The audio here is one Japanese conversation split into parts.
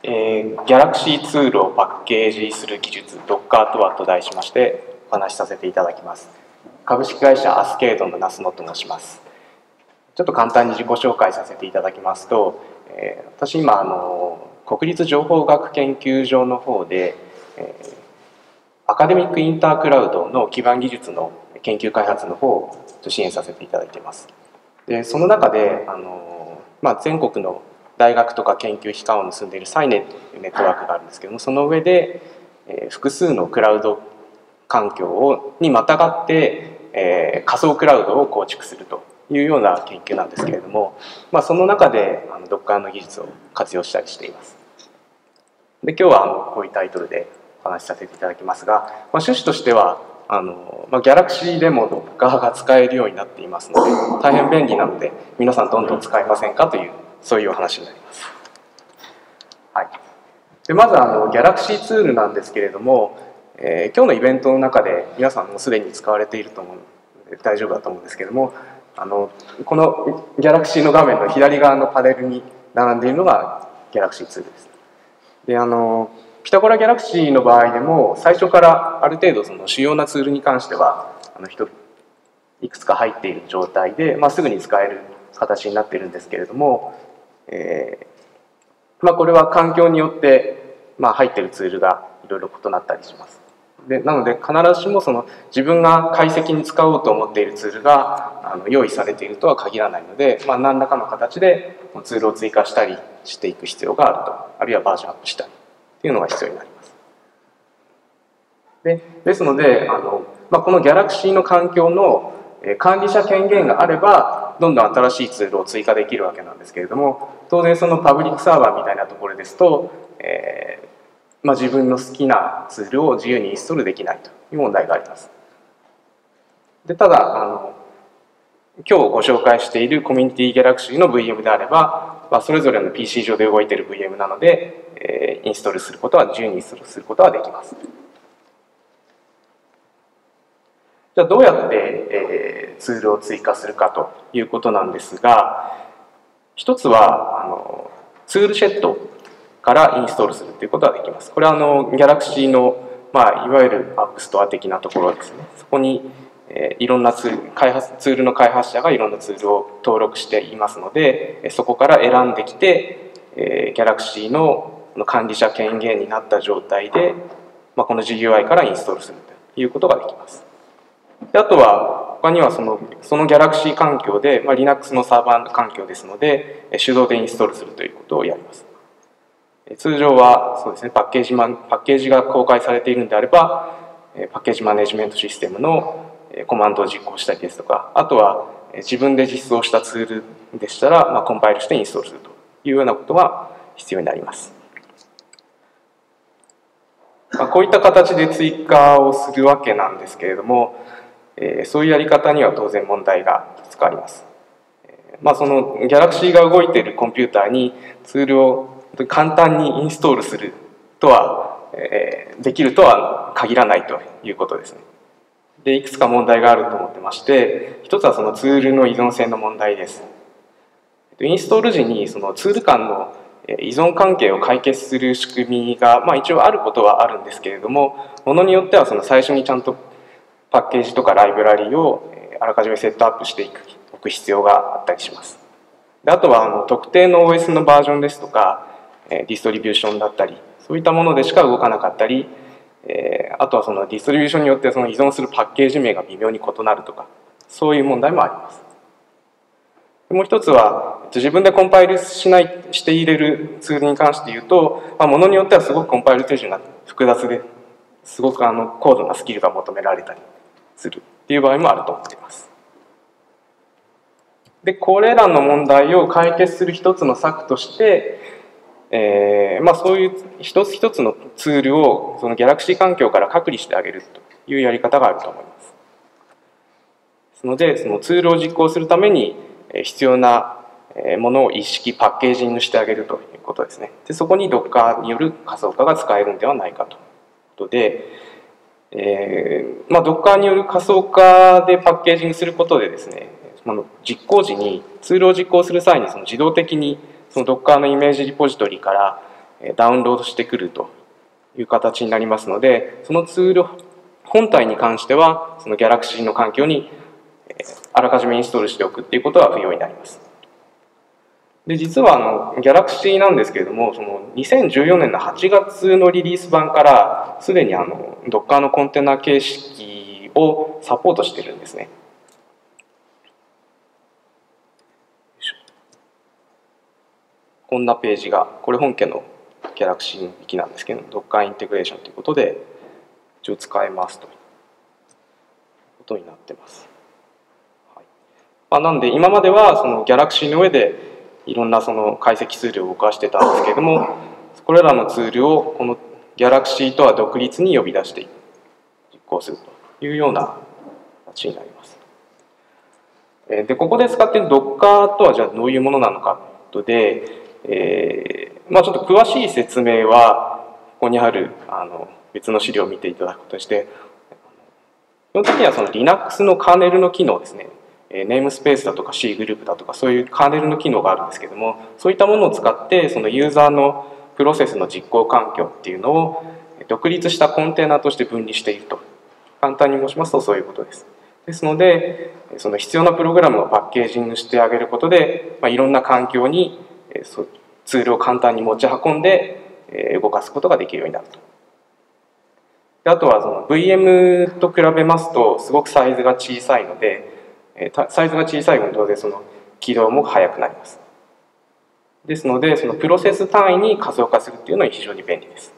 Galaxy ツールをパッケージする技術 Docker とはと題しましてお話しさせていただきます。株式会社アスケードの那須野と申します。ちょっと簡単に自己紹介させていただきますと、私今国立情報学研究所の方で、アカデミックインタークラウドの基盤技術の研究開発の方を支援させていただいています。でその中で全国の大学とか研究機関を結んでいるサイネというネットワークがあるんですけども、その上で複数のクラウド環境にまたがって仮想クラウドを構築するというような研究なんですけれども、その中でDockerの技術を活用したりしています。で今日はこういうタイトルでお話しさせていただきますが、趣旨としてはGalaxy でも Docker が使えるようになっていますので大変便利なので皆さんどんどん使いませんかというそういうお話になります。はい、でまずGalaxy ツールなんですけれども、今日のイベントの中で皆さんもすでに使われていると思うので大丈夫だと思うんですけれども、この Galaxy の画面の左側のパネルに並んでいるのが Galaxy ツールです。でピタゴラ Galaxy の場合でも最初からある程度その主要なツールに関してはいくつか入っている状態で、すぐに使える形になっているんですけれども、これは環境によって、入っているツールがいろいろ異なったりします。でなので必ずしも自分が解析に使おうと思っているツールが用意されているとは限らないので、何らかの形でツールを追加したりしていく必要があると、あるいはバージョンアップしたりというのが必要になります。ですのでこの Galaxy の環境の管理者権限があればどんどん新しいツールを追加できるわけなんですけれども、当然そのパブリックサーバーみたいなところですと、自分の好きなツールを自由にインストールできないという問題があります。でただ今日ご紹介しているコミュニティ Galaxy の VM であれば、それぞれの PC 上で動いている VM なので、インストールすることは自由にインストールすることはできます。じゃあどうやって、ツールを追加するかということなんですが、一つはツールシェットからインストールするということができます。これはGalaxy の、いわゆる App Store 的なところですね。そこにいろんなツールの開発者がいろんなツールを登録していますので、そこから選んできて、Galaxy の管理者権限になった状態で、この GUI からインストールするということができます。であとは他にはその Galaxy 環境で、Linux のサーバー環境ですので手動でインストールするということをやります。通常はそうですね、パッケージが公開されているのであればパッケージマネジメントシステムのコマンドを実行したりですとか、あとは自分で実装したツールでしたら、コンパイルしてインストールするというようなことが必要になります。こういった形で追加をするわけなんですけれども、そういうやり方には当然問題がいくつかあります。その Galaxy が動いているコンピューターにツールを簡単にインストールするとは、できるとは限らないということですね。でいくつか問題があると思ってまして、一つはそのツールの依存性の問題です。インストール時にそのツール間の依存関係を解決する仕組みが、一応あることはあるんですけれども、ものによってはその最初にちゃんとパッケージとかライブラリをあらかじめセットアップしておく必要があったりします。であとは特定の OS のバージョンですとかディストリビューションだったり、そういったものでしか動かなかったり、あとはそのディストリビューションによってその依存するパッケージ名が微妙に異なるとか、そういう問題もあります。もう一つは自分でコンパイルして入れるツールに関して言うと、ものによってはすごくコンパイル手順が複雑ですごく高度なスキルが求められたりするっていう場合もあると思っています。でこれらの問題を解決する一つの策として、そういう一つ一つのツールをその Galaxy 環境から隔離してあげるというやり方があると思います。ですのでそのツールを実行するために必要なものを一式パッケージングしてあげるということですね。でそこに Docker による仮想化が使えるのではないかということで、Docker による仮想化でパッケージングすることでですね、実行時にツールを実行する際に自動的にその Docker のイメージリポジトリからダウンロードしてくるという形になりますので、そのツール本体に関してはその Galaxy の環境にあらかじめインストールしておくっていうことは不要になります。で、実はGalaxy なんですけれども、その2014年の8月のリリース版からすでにDocker のコンテナ形式をサポートしているんですね。こんなページが、これ本家の Galaxy の域なんですけど、Docker インテグレーションということで一応使えますということになってます。なんで今まではその Galaxy の上でいろんなその解析ツールを動かしてたんですけれども、これらのツールをこの Galaxy とは独立に呼び出して実行するというような形になります。で、ここで使っている Docker とはじゃあどういうものなのかということで、ちょっと詳しい説明はここにある別の資料を見ていただくことにして、基本的にはその Linux のカーネルの機能ですね、ネームスペースだとか C グループだとかそういうカーネルの機能があるんですけども、そういったものを使ってそのユーザーのプロセスの実行環境っていうのを独立したコンテナとして分離していると。簡単に申しますとそういうことです。ですので、その必要なプログラムをパッケージングしてあげることで、いろんな環境にツールを簡単に持ち運んで動かすことができるようになると。で、あとはその VM と比べますとすごくサイズが小さいので、サイズが小さい分当然その起動も速くなります。ですのでそのプロセス単位に仮想化するっていうのは非常に便利です。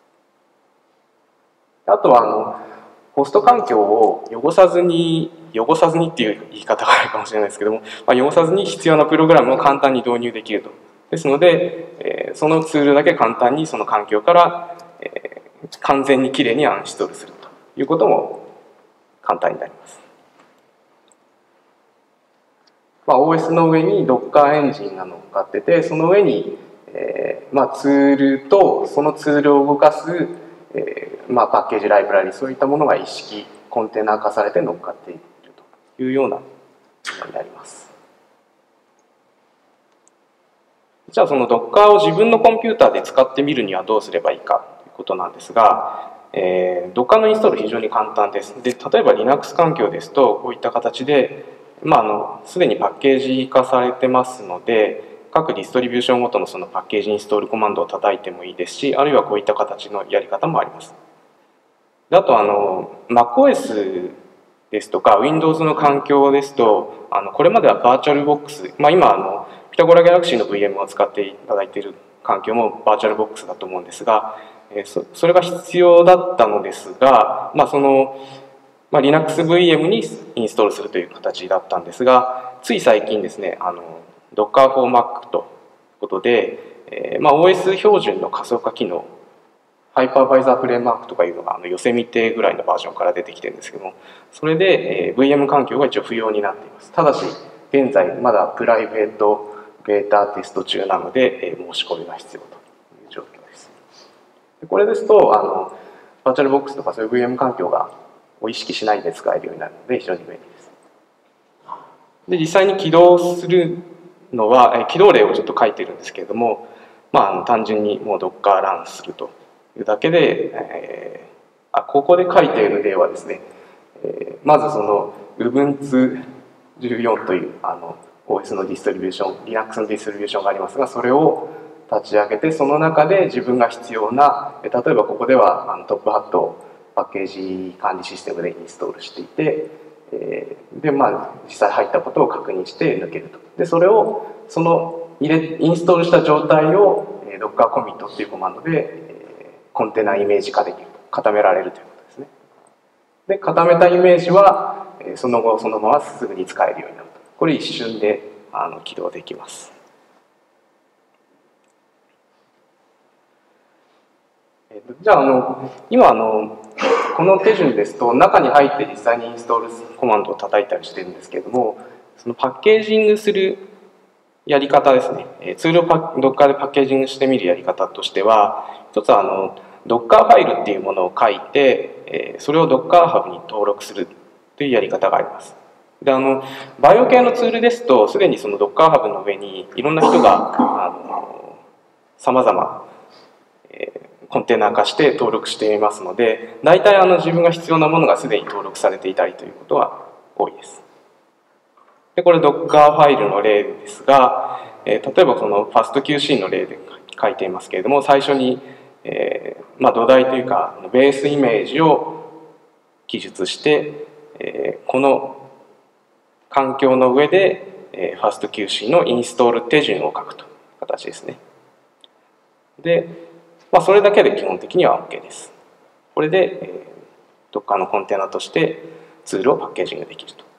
あとはホスト環境を汚さずにっていう言い方があるかもしれないですけども、汚さずに必要なプログラムを簡単に導入できると。ですので、そのツールだけ簡単にその環境から、完全にきれいにアンインストールするということも簡単になります。OS の上に Docker エンジンが乗っかってて、その上に、ツールとそのツールを動かす、パッケージライブラリそういったものが一式コンテナ化されて乗っかっているというようなものになります。じゃあその Docker を自分のコンピューターで使ってみるにはどうすればいいかということなんですが、Docker のインストール非常に簡単です。で、例えば Linux 環境ですとこういった形ですでにパッケージ化されてますので、各ディストリビューションごとのそのパッケージインストールコマンドを叩いてもいいですし、あるいはこういった形のやり方もあります。で、あとMacOS ですとか Windows の環境ですと、これまではバーチャルボックス、今ピタゴラ Galaxy の VM を使っていただいている環境もバーチャルボックスだと思うんですが、それが必要だったのですが、Linux VM にインストールするという形だったんですが、つい最近ですね、Docker for Mac ということで、OS 標準の仮想化機能、ハイパーバイザーフレームワークとかいうのがヨセミテぐらいのバージョンから出てきてるんですけども、それで VM 環境が一応不要になっています。ただし、現在まだプライベートベータテスト中なので、申し込みが必要という状況です。これですとバーチャルボックスとかそういう VM 環境を意識しないで使えるようになるので非常に便利です。で、実際に起動するのは起動例をちょっと書いてるんですけれども、単純にもう Docker ランするというだけで、ここで書いている例はですね、まずその Ubuntu 14というOS のディストリビューション、Linux のディストリビューションがありますが、それを立ち上げて、その中で自分が必要な、例えばここではトップハットをパッケージ管理システムでインストールしていて、で実際入ったことを確認して抜けると。でそれをインストールした状態を Docker commit っていうコマンドでコンテナイメージ化できると、固められるということですね。で固めたイメージはその後そのまますぐに使えるようになると。これ一瞬で起動できます。じゃあ今この手順ですと中に入って実際にインストールコマンドを叩いたりしてるんですけれども、そのパッケージングするやり方ですね、ツールをDockerでパッケージングしてみるやり方としては、一つはDocker ファイルっていうものを書いて、それを Docker ハブに登録するというやり方があります。でバイオ系のツールですとすでにその Docker ハブの上にいろんな人がさまざまコンテナ化して登録していますので、大体自分が必要なものがすでに登録されていたりということは多いです。でこれ Docker ファイルの例ですが、例えばこの FastQC の例で書いていますけれども、最初に、土台というかベースイメージを記述して、この環境の上で FastQC のインストール手順を書くという形ですね。で、それだけで基本的には OK です。これで、Docker のコンテナとしてツールをパッケージングできると。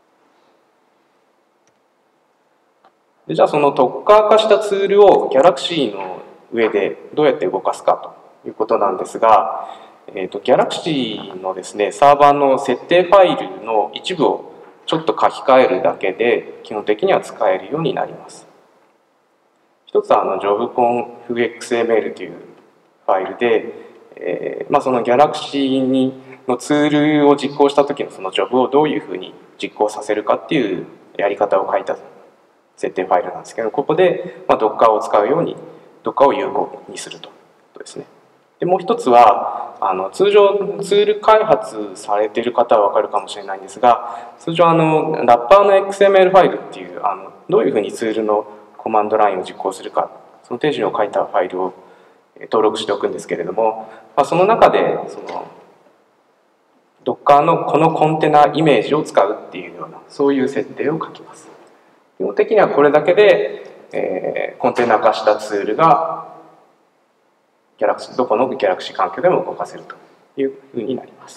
でじゃあそのDocker化したツールを Galaxy の上でどうやって動かすかということなんですが、Galaxy のですね、サーバーの設定ファイルの一部をちょっと書き換えるだけで基本的には使えるようになります。一つはjobconfxml というファイルで、その Galaxy のツールを実行した時のその job をどういうふうに実行させるかっていうやり方を書いた設定ファイルなんですけど、ここで、Docker を使うように Docker を有効にするということですね。でもう一つは通常ツール開発されている方は分かるかもしれないんですが、通常ラッパーの XML ファイルっていうどういうふうにツールのコマンドラインを実行するか、その手順を書いたファイルを登録しておくんですけれども、その中でその Docker のこのコンテナイメージを使うっていうような、そういう設定を書きます。基本的にはこれだけで、コンテナ化したツールがどこの Galaxy 環境でも動かせるというふうになります。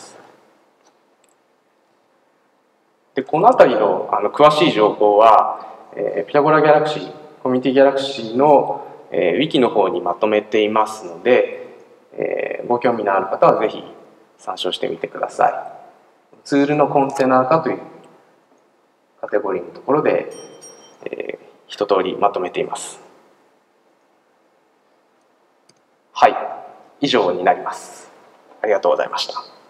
でこの辺りの詳しい情報は、ピタゴラ Galaxy、コミュニティ Galaxy の、ウィキの方にまとめていますので、ご興味のある方はぜひ参照してみてください。ツールのコンテナ化というカテゴリーのところで、一通りまとめています。はい、以上になります。ありがとうございました。